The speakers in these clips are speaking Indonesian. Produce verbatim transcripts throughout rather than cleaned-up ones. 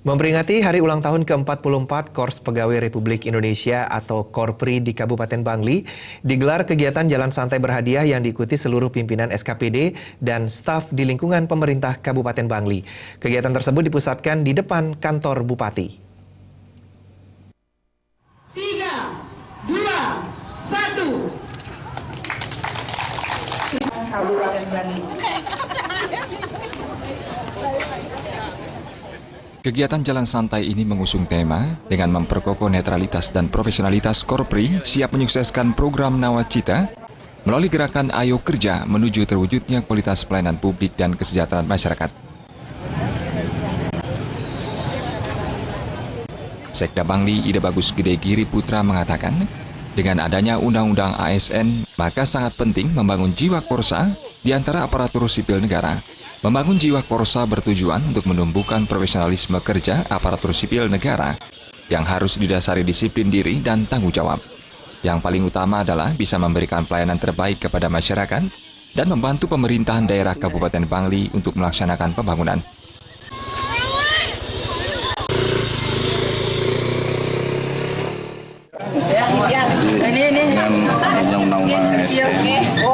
Memperingati Hari Ulang Tahun ke empat puluh empat Korps Pegawai Republik Indonesia atau Korpri di Kabupaten Bangli, digelar kegiatan jalan santai berhadiah yang diikuti seluruh pimpinan S K P D dan staf di lingkungan pemerintah Kabupaten Bangli. Kegiatan tersebut dipusatkan di depan kantor Bupati. Tiga, dua, satu. Kabupaten Bangli. Kegiatan jalan santai ini mengusung tema dengan memperkokoh netralitas dan profesionalitas Korpri siap menyukseskan program Nawacita melalui gerakan Ayo Kerja menuju terwujudnya kualitas pelayanan publik dan kesejahteraan masyarakat. Sekda Bangli Ida Bagus Gede Giri Putra mengatakan, dengan adanya Undang-Undang A S N, maka sangat penting membangun jiwa korsa di antara aparatur sipil negara. Membangun jiwa korsa bertujuan untuk menumbuhkan profesionalisme kerja aparatur sipil negara yang harus didasari disiplin diri dan tanggung jawab. Yang paling utama adalah bisa memberikan pelayanan terbaik kepada masyarakat dan membantu pemerintahan daerah Kabupaten Bangli untuk melaksanakan pembangunan. Undang-undang A S N.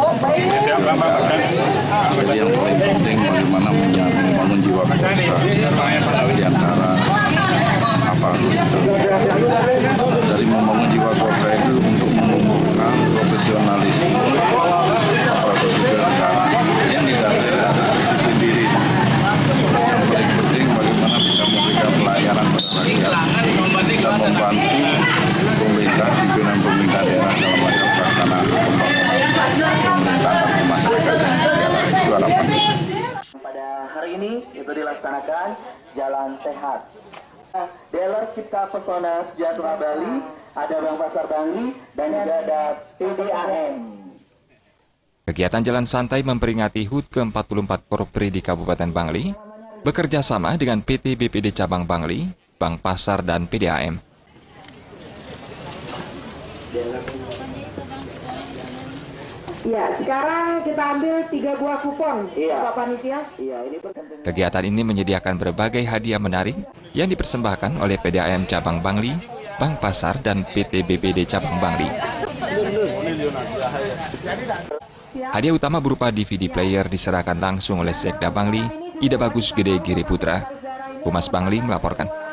Jadi yang paling penting bagaimana membangun jiwa korsa di antara aparatur sipil. Dari membangun jiwa korsa itu untuk menumbuhkan profesionalisme aparatur sipil negara yang didasari atas disiplin diri. Yang paling penting bagaimana bisa memberikan pelayanan pada rakyat dan membantu pemerintah, pimpinan pemerintah daerah dalam rangka pelaksanaan pembangunan pemerintahan dan masyarakat yang berjalan. Itu harapan. Pada hari ini itu dilaksanakan Jalan Sehat. Dealer Cipta Pesona Sejahtera Bali, ada Bank Pasar Bangli, dan juga ada P D A M. Kegiatan jalan santai memperingati H U T ke empat puluh empat Korpri di Kabupaten Bangli, bekerja sama dengan P T B P D Cabang Bangli, Bank Pasar, dan P D A M. Ya, sekarang kita ambil tiga buah kupon, iya. Bapak Panitia. Iya, ini berkenaan. Kegiatan ini menyediakan berbagai hadiah menarik yang dipersembahkan oleh P D A M Cabang Bangli, Bank Pasar, dan P T B P D Cabang Bangli. Hadiah utama berupa D V D player diserahkan langsung oleh Sekda Bangli, Ida Bagus Gede Giri Putra. Humas Bangli melaporkan.